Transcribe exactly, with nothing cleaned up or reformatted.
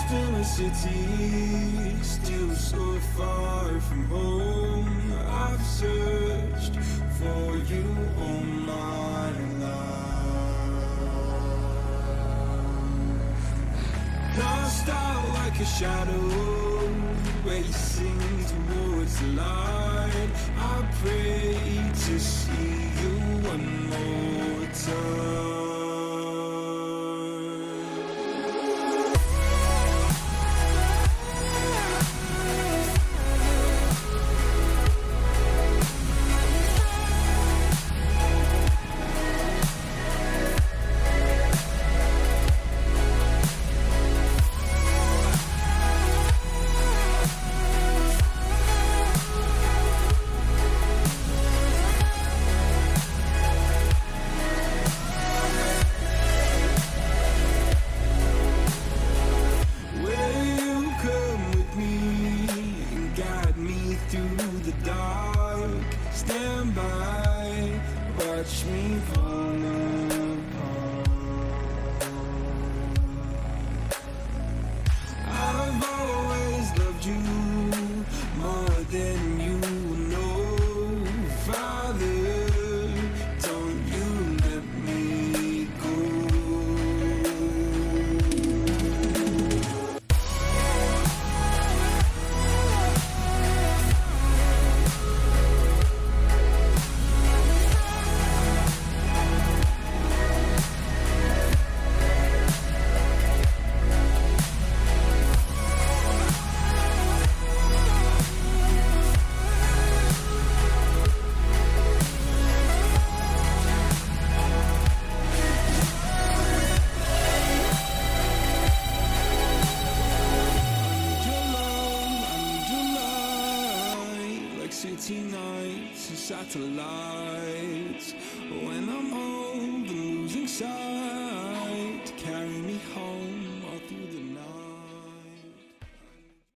Lost in a city, still so far from home. I've searched for you all my life. Lost out like a shadow, racing towards the light. I pray to see you one more time. Through the dark, stand by, watch me fall apart. I've always loved you more than you know. Father, don't you let me go. City nights and satellite.